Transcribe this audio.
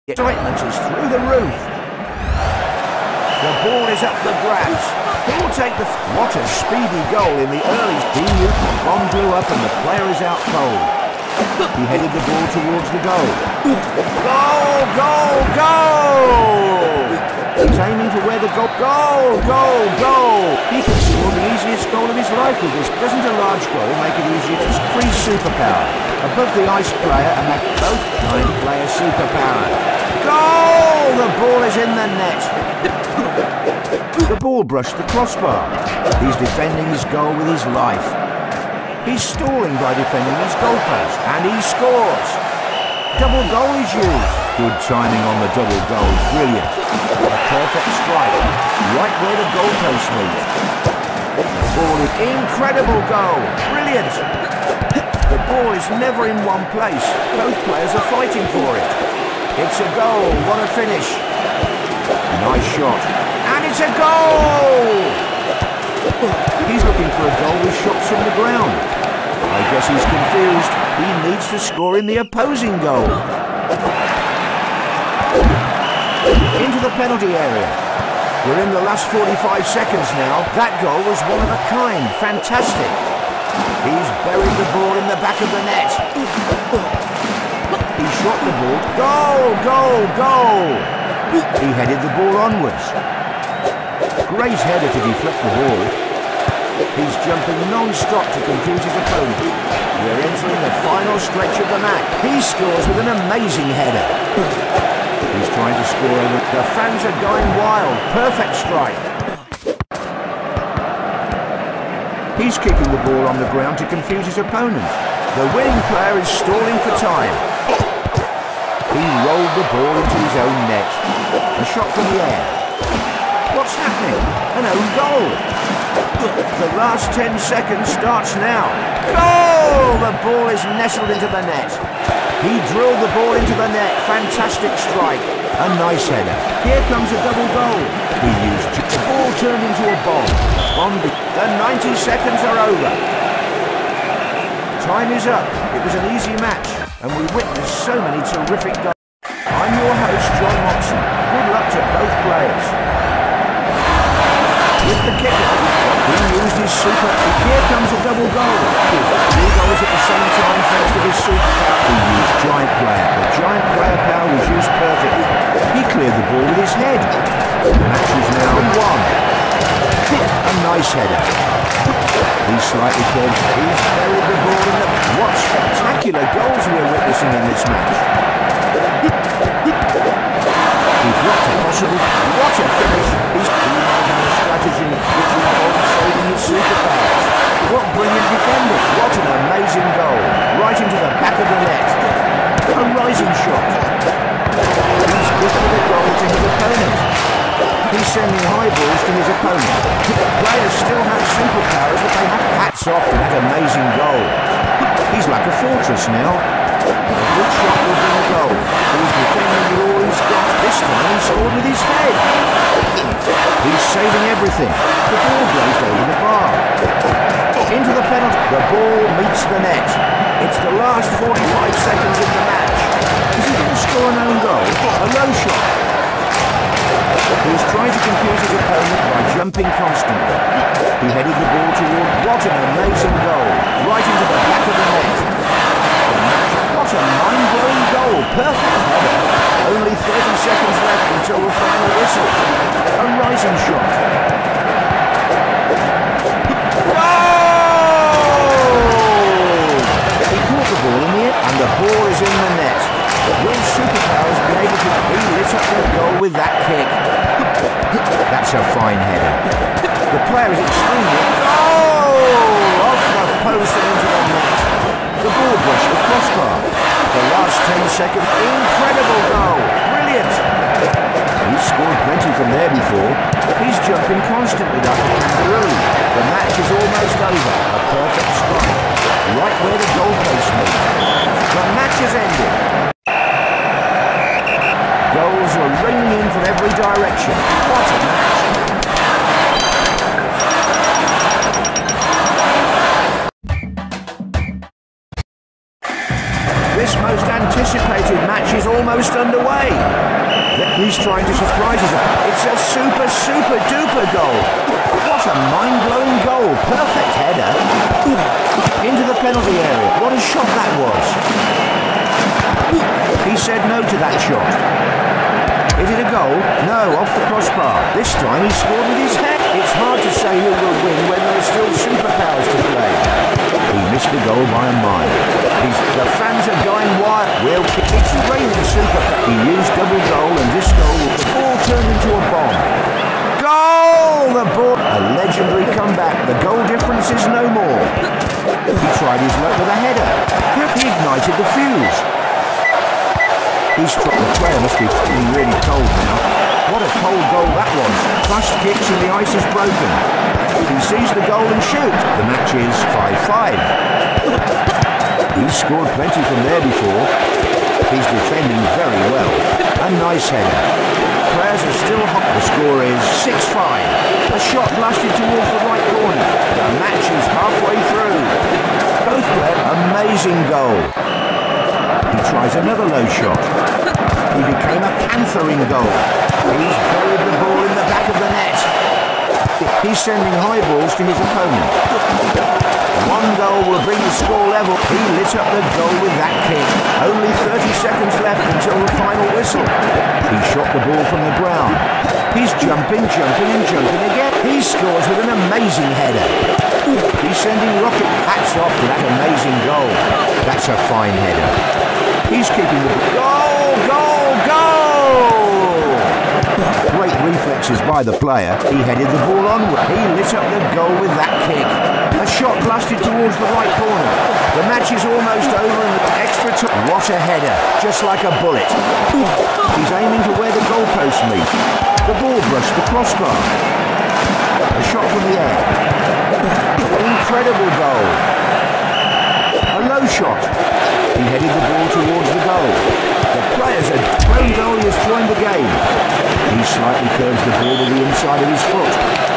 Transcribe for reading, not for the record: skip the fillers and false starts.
Excitement is through the roof. The ball is up for grabs. He'll take the... What a speedy goal in the early... The bomb blew up and the player is out cold. He headed the ball towards the goal. Goal! Goal! Goal! He's aiming for where the goal... Goal! Goal! Goal! He can score the easiest goal of his life with this. Doesn't a large goal make it easier to... Free superpower. Above the ice player and that both giant player superpower. Goal! The ball is in the net. The ball brushed the crossbar. He's defending his goal with his life. He's stalling by defending his goalpost, and he scores. Double goal is used. Good timing on the double goal. Brilliant. A perfect strike. Right where the goalpost meet. The ball is incredible goal. Brilliant. The ball is never in one place. Both players are fighting for it. It's a goal. What a finish. Nice shot. And it's a goal! He's looking for a goal with shots from the ground. I guess he's confused. He needs to score in the opposing goal. Into the penalty area. We're in the last 45 seconds now. That goal was one of a kind. Fantastic. He's buried the ball in the back of the net. He shot the ball. Goal! Goal! Goal! He headed the ball onwards. Great header to deflect the ball. He's jumping non-stop to confuse his opponent. We're entering the final stretch of the match. He scores with an amazing header. He's trying to score over. The fans are going wild. Perfect strike. He's kicking the ball on the ground to confuse his opponent. The winning player is stalling for time. He rolled the ball into his own net. A shot from the air. What's happening? An own goal. The last 10 seconds starts now. Goal! The ball is nestled into the net. He drilled the ball into the net. Fantastic strike. A nice header. Here comes a double goal. He used the ball turned into a bomb. The 90 seconds are over. Time is up. It was an easy match, and we witnessed so many terrific goals. I'm your host, John Moxon. Good luck to both players. With the kick-off, he used his super... Here comes a double goal. Two goals at the same time thanks to his super... He used giant player. The giant player power was used perfectly. He cleared the ball with his head. The match is now 1. A nice header. He's slightly curved. He's buried the ball in the... What spectacular goals we're witnessing in this match. He blocked a possible... What a finish. He's a strategy which involves saving his superpowers. What brilliant defending. What an amazing goal. Right into the back of the net. A rising shot. He's gifted a goal to his opponent. He's sending high balls to his opponent. Players still have superpowers, but they have hats off to that amazing goal. He's like a fortress now. A good shot will bring a goal. He's defending with all he's got. This time he scored with his head. He's saving everything. The ball grazed over the bar. Into the penalty. The ball meets the net. It's the last 45 seconds of the match. Is he going to score an own goal? A low shot. He's trying to confuse his opponent by jumping constantly. He headed the ball toward... What an amazing goal. Right into the back of the net. What a mind-blowing goal. Perfect header. Only 30 seconds left until the final whistle. A rising shot. Goal! He caught the ball in the air and the ball is in the net. Will Superpower's been able to lit up the goal with that kick. That's a fine header. The player is extremely... Goal! Off the post and into the net. The ball brushed the crossbar. The last 10 seconds. Incredible goal. Brilliant. He's scored plenty from there before. He's jumping constantly like a kangaroo. The match is almost over. A perfect strike. Right where the goalpost meet. The match has ended. Goals were raining in from every direction. What a match. This most anticipated match is almost underway. He's trying to surprise us. It's a super duper goal. What a mind-blowing goal. Perfect header. Into the penalty area. What a shot that was. He said no to that shot. Is it a goal? No, off the crossbar. This time he scored with his head. It's hard to say who will win when there are still superpowers to play. He missed the goal by a mile. The fans are going wild. Well, it's raining superpowers. He used double goal, and this goal, the ball turned into a bomb. Goal! The ball. A legendary comeback. The goal difference is no more. He tried his luck with a header. He ignited the fuse. The player must be feeling really cold now. What a cold goal that was. Flush kicks and the ice is broken. He sees the goal and shoots. The match is 5-5. He's scored plenty from there before. He's defending very well. A nice header. Players are still hot. The score is 6-5. A shot blasted towards the right corner. The match is halfway through. Both players, amazing goal. He tries another low shot. He became a panther in goal. He's buried the ball in the back of the net. He's sending high balls to his opponent. One goal will bring the score level. He lit up the goal with that kick. Only 30 seconds left until the final whistle. He shot the ball from the ground. He's jumping again. He scores with an amazing header. He's sending rocket hats off to that amazing goal. That's a fine header. He's keeping the goal! Great reflexes by the player. He headed the ball onward. He lit up the goal with that kick. A shot blasted towards the right corner. The match is almost over and the extra time. What a header, just like a bullet. He's aiming for where the goalposts meet. The ball brushed the crossbar. A shot from the air. An incredible goal. A low shot. He headed the ball towards the goal. The players are thrown goal. He has joined the game. He slightly curves the ball to the inside of his foot.